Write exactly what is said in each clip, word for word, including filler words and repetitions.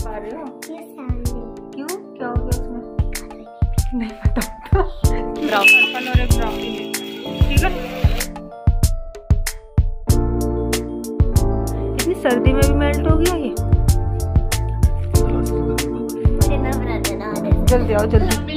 पा रहे हो? ये सैंडल। क्यों, क्या हो गया उसमें? नहीं पता। पर्पल और एक ब्राउनी, ठीक है। इतनी सर्दी में भी मेल्ट हो गया ये। जल्दी आओ जल्दी।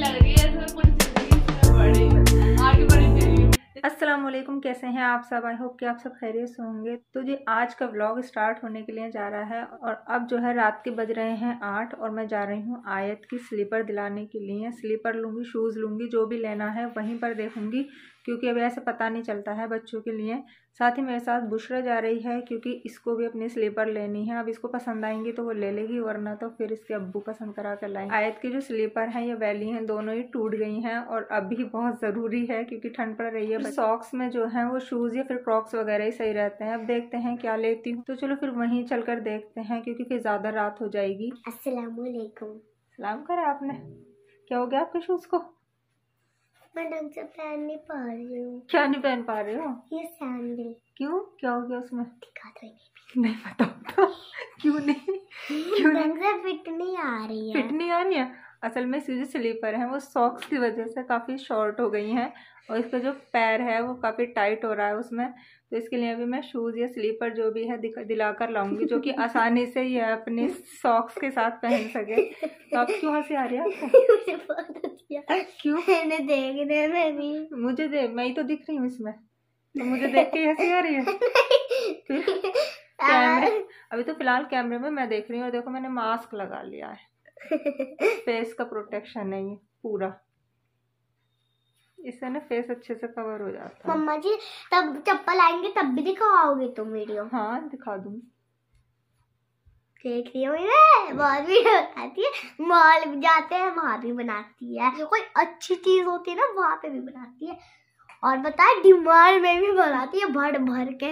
अस्सलाम वालेकुम, कैसे हैं आप सब? आई होप कि आप सब खैरियत से होंगे। तो जी आज का व्लॉग स्टार्ट होने के लिए जा रहा है और अब जो है रात के बज रहे हैं आठ और मैं जा रही हूँ आयत की स्लीपर दिलाने के लिए। स्लीपर लूँगी, शूज़ लूँगी, जो भी लेना है वहीं पर देखूँगी क्योंकि अभी ऐसे पता नहीं चलता है बच्चों के लिए। साथ ही मेरे साथ बुशरा जा रही है क्योंकि इसको भी अपनी स्लीपर लेनी है। अब इसको पसंद आएंगी तो वो ले लेगी, वरना तो फिर इसके अब्बू पसंद करा कर लाएंगे। आयत की जो स्लीपर है ये वैली हैं, दोनों ही टूट गई हैं और अभी बहुत ज़रूरी है क्योंकि ठंड पड़ रही है। सॉक्स में जो है वो शूज़ या फिर क्रॉक्स वगैरह ही सही रहते हैं। अब देखते हैं क्या लेती हूँ, तो चलो फिर वहीं चल कर देखते हैं क्योंकि फिर ज़्यादा रात हो जाएगी। अस्सलाम वालेकुम। सलाम करा आपने? क्या हो गया आपके शूज़ को? मैं ढंग से पहन नहीं पा रही हूँ। क्या नहीं पहन पा रहे हो? ये सैंडल। क्यों, क्या हो गया उसमें? दिखा दो। नहीं, नहीं पता तो क्यों नहीं क्यों ढंग से फिट नहीं आ रही है। फिट नहीं आ रही है? असल में इसकी जो स्लीपर है वो सॉक्स की वजह से काफ़ी शॉर्ट हो गई हैं और इसका जो पैर है वो काफ़ी टाइट हो रहा है उसमें। तो इसके लिए अभी मैं शूज़ या स्लीपर जो भी है दिला कर लाऊंगी जो कि आसानी से ये अपने सॉक्स के साथ पहन सके। तो आप क्यों हंसी आ रही है आपको? मुझे बहुत अच्छी है। क्यों? मैंने देखने में भी मुझे दे मैं ही तो दिख रही हूँ इसमें, तो मुझे देख के हंसी आ रही है। कैमरे अभी तो फिलहाल कैमरे में मैं देख रही हूँ और देखो मैंने मास्क लगा लिया है। फेस का प्रोटेक्शन है ये पूरा, इससे ना फेस अच्छे से कवर हो जाता है। मम्मा जी तब चप्पल आएंगे तब भी दिखाओगे तुम वीडियो? हाँ दिखा दूँ। देख रही हूँ मैं, बहुत वीडियो बनाती है, मॉल भी जाते हैं वहाँ भी बनाती है, जो कोई अच्छी चीज होती है ना वहाँ पे भी बनाती है और बताए डिमांड में भी बनाती है भर भर के।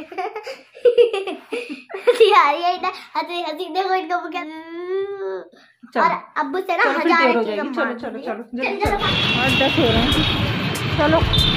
हंसी हंसी देखो इनको क्या। और अब्बू से ना हजार की चलो चलो चलो चलो चलो आठ दस हो रहे हैं, चलो।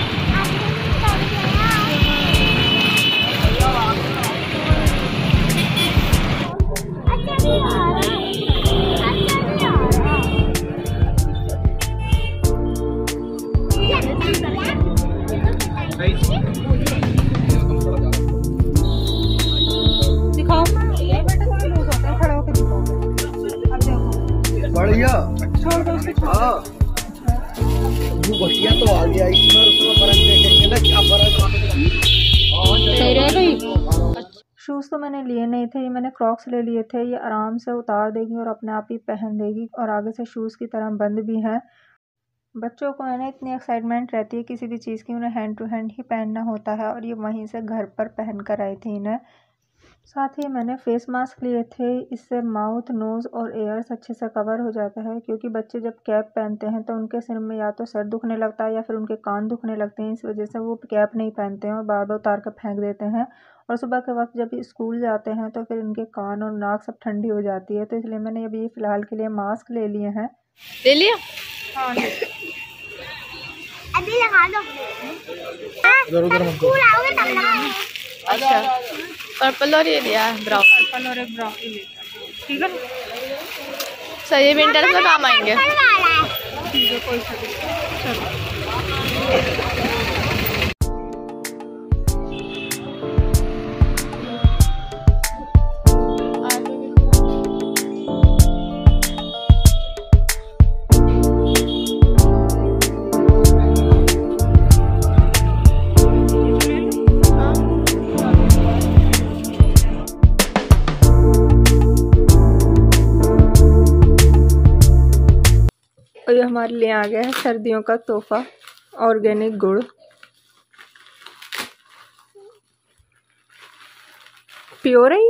दिखाओ खड़ा होकर दिखाओ। अब देखो बढ़िया। छोड़ दो उसको। हाँ बढ़िया तो आ गया, इसमें उसमें फर्क देखेंगे ना क्या फर्क सही रह गई। शूज़ तो मैंने लिए नहीं थे, ये मैंने क्रॉक्स ले लिए थे। ये आराम से उतार देगी और अपने आप ही पहन देगी और आगे से शूज़ की तरह बंद भी है। बच्चों को है ना इतनी एक्साइटमेंट रहती है किसी भी चीज़ की, उन्हें हैंड टू हैंड ही पहनना होता है और ये वहीं से घर पर पहन कर आई थी इन्हें। साथ ही मैंने फेस मास्क लिए थे, इससे माउथ, नोज़ और एयर्स अच्छे से कवर हो जाता है क्योंकि बच्चे जब कैप पहनते हैं तो उनके सिर में या तो सर दुखने लगता है या फिर उनके कान दुखने लगते हैं। इस वजह से वो कैप नहीं पहनते हैं और बार बार उतार कर फेंक देते हैं और सुबह के वक्त जब स्कूल जाते हैं तो फिर इनके कान और नाक सब ठंडी हो जाती है। तो इसलिए मैंने अभी फ़िलहाल के लिए मास्क ले लिए हैं। ले लिया? हाँ अभी लगा दो। इधर उधर मत स्कूल आओगे तब लगाओगे। अच्छा पर्पल और ये लिया ब्राउन। पर्पल और एक ब्राउन लेता, ठीक है। सही है, विंटर में काम आएंगे। ठीक है कोई सा भी। चलो और ये हमारे लिए आ गया है सर्दियों का तोहफा, ऑर्गेनिक गुड़। प्योर है ये?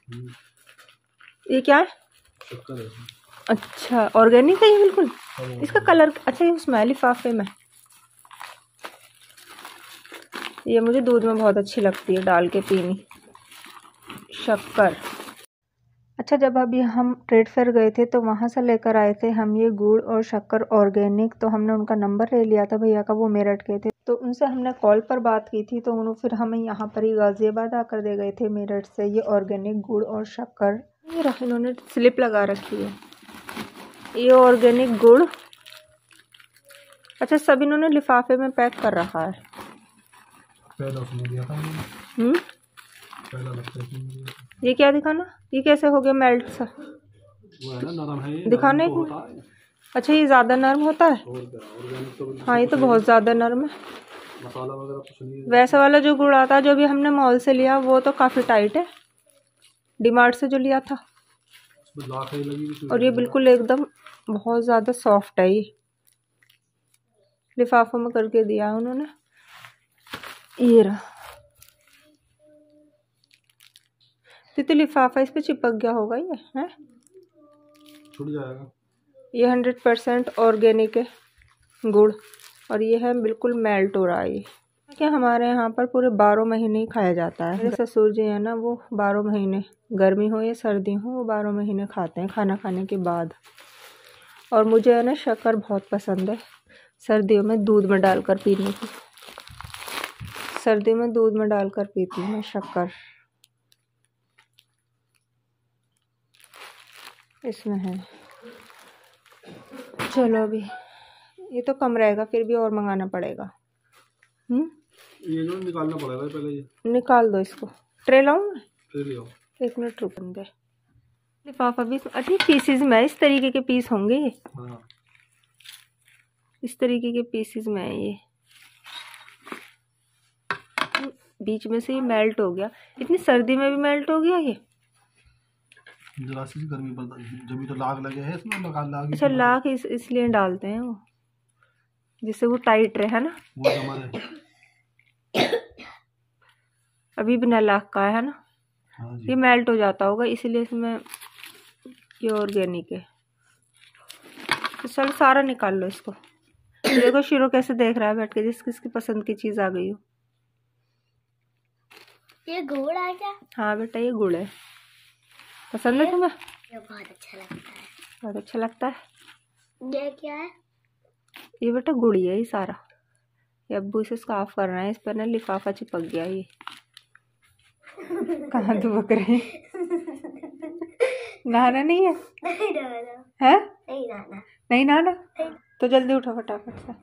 ये क्या है? अच्छा ऑर्गेनिक है ये बिल्कुल। इसका कलर अच्छा, ये स्मेल लिफाफे में। ये मुझे दूध में बहुत अच्छी लगती है डाल के पीनी। शक्कर। अच्छा जब अभी हम ट्रेड फेयर गए थे तो वहाँ से लेकर आए थे हम ये गुड़ और शक्कर ऑर्गेनिक। तो हमने उनका नंबर ले लिया था भैया का, वो मेरठ के थे, तो उनसे हमने कॉल पर बात की थी। तो उन्होंने फिर हमें यहाँ पर ही गाज़ियाबाद आकर दे गए थे मेरठ से ये ऑर्गेनिक गुड़ और शक्कर। ये रहा, इन्होंने स्लिप लगा रखी है। ये ऑर्गेनिक गुड़, अच्छा सब इन्होंने लिफाफे में पैक कर रखा है। पहला उसने दिया था हम्म पहला लगता है ये क्या दिखाना, ये कैसे हो गया मेल्ट सा, वो है ना नरम है ये, दिखाने नरम तो को। होता है। अच्छा ये ज़्यादा नरम होता है। और क्या, ऑर्गेनिक तो हाँ ये तो बहुत ज़्यादा नरम है। मसाला वगैरह कुछ नहीं है। वैसा वाला जो गुड़ आता है जो भी हमने मॉल से लिया वो तो काफ़ी टाइट है, डीमार्ट से जो लिया था। उसमें लाख ही लगी हुई। और ये बिल्कुल एकदम बहुत ज़्यादा सॉफ्ट है। ये लिफाफों में करके दिया है उन्होंने। ये रहा, तो लिफाफा इस पे चिपक गया होगा ये है, छूट जाएगा। ये हंड्रेड परसेंट ऑर्गेनिक है गुड़, और ये है बिल्कुल मेल्ट हो रहा है। ये क्या हमारे यहाँ पर पूरे बारह महीने ही खाया जाता है। मेरे ससुर जी है ना, वो बारह महीने, गर्मी हो या सर्दी हो, वो बारह महीने खाते हैं खाना खाने के बाद। और मुझे है ना शक्कर बहुत पसंद है, सर्दियों में दूध में डालकर पीने की। सर्दियों में दूध में डालकर पीती हूँ मैं शक्कर। इसमें है, चलो अभी ये तो कम रहेगा, फिर भी और मंगाना पड़ेगा। हम्म ये जो निकालना पड़ेगा पहले, ये निकाल दो इसको। ट्रे लाऊं मैं? ट्रे ले आओ। एक मिनट रुकेंगे। लिफाफा भी अच्छी पीसीज में, इस तरीके के पीस होंगे ये। हाँ इस तरीके के पीसीज में है ये। बीच में से ये मेल्ट हो गया, इतनी सर्दी में भी मेल्ट हो गया ये। जरा सी गर्मी पड़ता है जब भी तो लाग लगे है इसमें, लगा लाग। अच्छा लाख इस, इसलिए डालते हैं वो, जिससे वो टाइट रहे, है ना। वो हमारे अभी बिना लाख का है ना। हाँ जी। ये मेल्ट हो जाता होगा इसलिए इसमें ये ऑर्गेनिक है। तो चलो सारा निकाल लो इसको। देखो शिरो कैसे देख रहा है बैठ के, जिस किसकी पसंद की चीज़ आ गई हो। ये गुड़ है क्या? हाँ बेटा ये गुड़ है, पसंद है तुम्हें? ये बहुत अच्छा लगता है। बहुत अच्छा लगता है। ये क्या है? ये बेटा गुड़ ही है ये सारा। ये अब्बू इसे साफ कर रहे हैं, इस पर ना लिफाफा चिपक गया ये। कहाँ दुबक रहे हैं? नहाना नहीं है? नहीं नहाना है? नहीं नहाना नहीं नहाना? तो जल्दी उठो फटाफट से।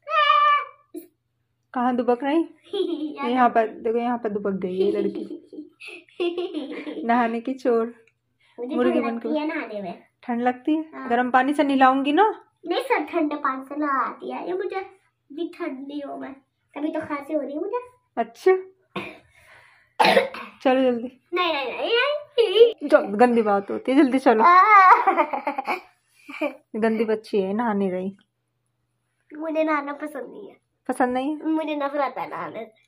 कहाँ दुबक रही? यहाँ पर देखो, यहाँ पर दुबक गई है लड़की। नहाने की चोर, मुझे मुर्गी ठंड बन के। लगती है नहाने में। ठंड लगती है? हाँ। गर्म पानी से नहलाऊंगी ना। नहीं सर, ठंडे पानी से नहाती है ये मुझे भी ठंडी हो। मैं कभी तो खांसी हो रही है मुझे। अच्छा चलो जल्दी। नहीं नहीं नहीं, नहीं। जो गंदी बात होती है, जल्दी चलो। गंदी बच्ची है, नहा नहीं रही। मुझे नहाना पसंद नहीं है। पसंद नहीं है? मुझे नफरत है नहाने से।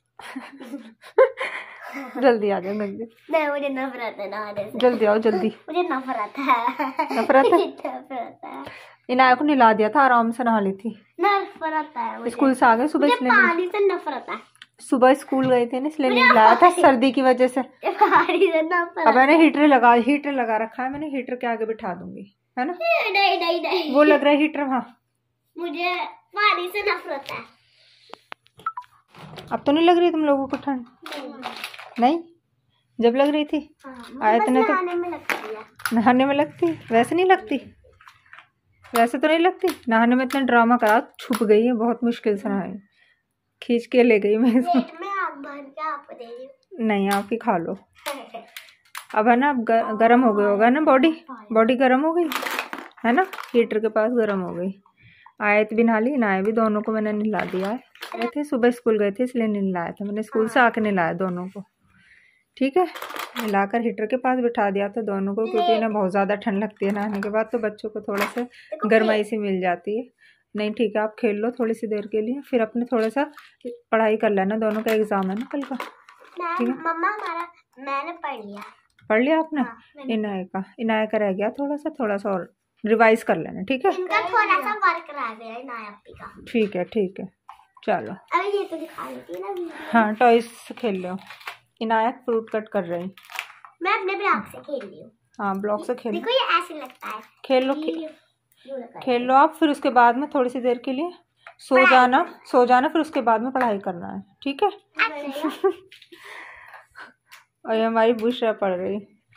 जल्दी आ जाओ जल्दी। नहीं मुझे नफरत है नहाने से। जल्दी आओ जल्दी। मुझे नफरत है। नफरत है? नफरत है। इनाया को नहला दिया था, आराम से नहा ली थी। नफरत है मुझे। स्कूल से आ गए सुबह, मुझे इसलिए पानी से नफरत है। सुबह स्कूल गए थे ना, इसलिए नहीं नहलाया था सर्दी की वजह से। पानी से नफरत। अब मैंने हीटर लगा हीटर लगा रखा है मैंने, हीटर के आगे बिठा दूंगी, है ना। नहीं नहीं नहीं, वो लग रहा है हीटर वहाँ। मुझे पानी से नफरत है। अब तो नहीं लग रही तुम लोगों को ठंड? नहीं, जब लग रही थी आए थे ना तो नहाने में लगती है। नहाने में लगती, वैसे नहीं लगती। वैसे तो नहीं लगती। नहाने में इतना ड्रामा करा, छुप गई है, बहुत मुश्किल से नहाई, खींच के ले गई मैं इसको। पेट में आग भर के आपको दे रही हूँ। नहीं आप ही खा लो। अब है ना, अब ग- गर्म हो गया होगा ना, बॉडी बॉडी गर्म हो गई है ना, हीटर के पास गर्म हो गई। आए तो भी नहा ली, नहाए भी, दोनों को मैंने नहला दिया है। गए थे सुबह स्कूल गए थे इसलिए नहीं नहलाया था मैंने, स्कूल से आके नहलाया दोनों को। ठीक है, नहलाकर हीटर के पास बिठा दिया था दोनों को, क्योंकि ना बहुत ज़्यादा ठंड लगती है नहाने के बाद, तो बच्चों को थोड़ा सा गर्माई सी मिल जाती है। नहीं ठीक है, आप खेल लो थोड़ी सी देर के लिए, फिर अपने थोड़ा सा पढ़ाई कर लेना, दोनों का एग्ज़ाम है ना कल का। ठीक है मम्मा हमारा मैंने पढ़ लिया। पढ़ लिया आपने? हाँ, मैंने इनाय का इनाय का रह गया थोड़ा सा, थोड़ा सा और रिवाइज कर लेना। ठीक है इनका थोड़ा सा वर्क रह गया है नायपी का। ठीक है ठीक है चलो। अभी ये तो दिखा देती है ना वीडियो। हाँ टॉयज से खेल लो। इनायत फ्रूट कट कर रही। मैं अपने ब्लॉक से खेल रही हूँ। हाँ ब्लॉक से खेल देखो ये ऐसे लगता है। खेल लो ये खे, यूं लगता है। खेल लो आप, फिर उसके बाद में थोड़ी सी देर के लिए सो जाना सो जाना फिर उसके बाद में पढ़ाई करना है। ठीक है। अच्छा। और ये हमारी बुशरा पढ़ रही,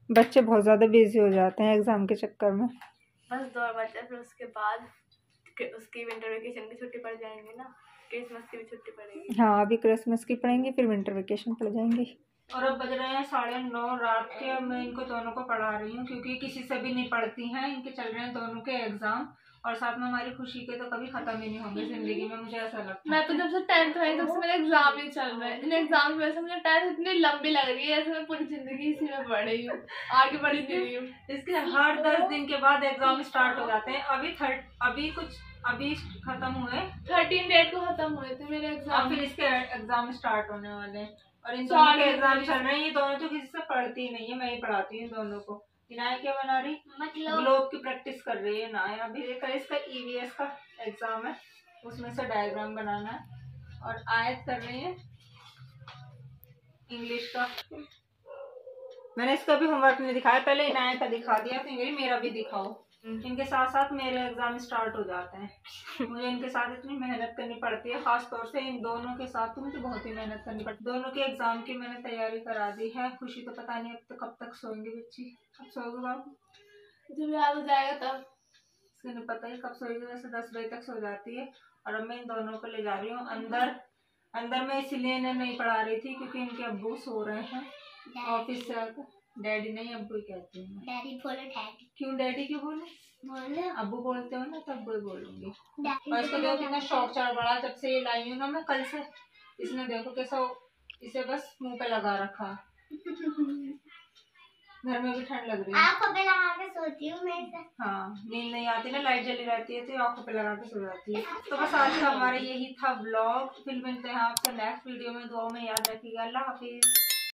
बच्चे बहुत ज़्यादा बिजी हो जाते हैं एग्ज़ाम के चक्कर में। बस दो और बच्चे, फिर उसके बाद उसकी विंटर वेकेशन की छुट्टी पड़ जाएंगी ना, क्रिसमस की भी छुट्टी पड़ेगी। हाँ, अभी क्रिसमस की पढ़ेंगी, फिर विंटर वेकेशन पड़ जाएंगी। और अब बज रहे हैं साढ़े नौ रात के। अब मैं इनको दोनों को पढ़ा रही हूँ क्योंकि किसी से भी नहीं पढ़ती हैं। इनके चल रहे हैं दोनों के एग्जाम, और साथ में हमारी खुशी के तो कभी खत्म ही नहीं होंगे जिंदगी में, मुझे ऐसा लगता है। मैं तो जब से टेंथ में आई तब से मेरे एग्जाम ही चल रहे हैं। इन एग्जाम की वजह से मुझे टेंथ इतनी लंबी लग रही है, ऐसे मैं पूरी जिंदगी इसी में पढ़ रही हूँ, आगे बढ़ी नहीं रही हूँ। इसके हर दस दिन के बाद एग्जाम स्टार्ट हो जाते हैं। अभी थर्ड अभी कुछ अभी खत्म हुए, थर्टीन डेट को खत्म हुए थे मेरे एग्जाम, फिर इसके एग्जाम स्टार्ट होने वाले हैं। और इन दोनों के एग्जाम चल रहे हैं। ये दोनों तो किसी से पढ़ती ही नहीं है, मैं ही पढ़ाती हूँ दोनों को। इनाया क्या बना रही? मतलब ग्लोब की प्रैक्टिस कर रही है इनाया। अभी देखा इसका ईवीएस का एग्जाम है, उसमें से डायग्राम बनाना है। और आयत कर रही है इंग्लिश का। मैंने इसका भी होमवर्क नहीं दिखाया, पहले इनाया का दिखा दिया, तो इंग्लिश मेरा भी दिखाओ। इनके साथ साथ मेरे एग्जाम स्टार्ट हो जाते हैं। मुझे इनके साथ इतनी मेहनत करनी पड़ती है, खास तौर से इन दोनों के साथ तो मुझे बहुत ही मेहनत करनी पड़ती है। दोनों के एग्जाम की मैंने तैयारी करा दी है। खुशी तो पता नहीं अब तो कब तक सोएंगी बच्ची। कब सोएगी बाबू? जब याद हो जाएगा तब। इसको नहीं पता है कब सोएगी, वैसे दस बजे तक सो जाती है। और अब मैं इन दोनों को ले जा रही हूँ अंदर। अंदर में इसलिए इन्हें नहीं पढ़ा रही थी क्योंकि इनके अब्बू सो रहे हैं ऑफिस से आकर। डैडी नहीं, अब्बू ही कहती हूँ। डैडी बोलो डैडी। क्यों डैडी क्यों बोले? बोलो अब्बू बोलते हो ना, तब वही बोलूंगी। डैडी। और इसको देखो कितना शौक चढ़ पड़ा जब से ये लाई हूँ ना मैं कल से। इसने देखो कैसा इसे बस मुंह पे लगा रखा। घर में भी ठंड लग रही है। आँखों पे लगा के सोती हूँ मैं इसे। हाँ, नींद नहीं आती ना, लाइट जली रहती है तो आँखों पे लगा के सो जाती है। तो बस आज का हमारा यही था व्लॉग। फिर मिलते हैं आपसे नेक्स्ट वीडियो में। दुआ में याद रखिएगा। अल्लाह हाफिज।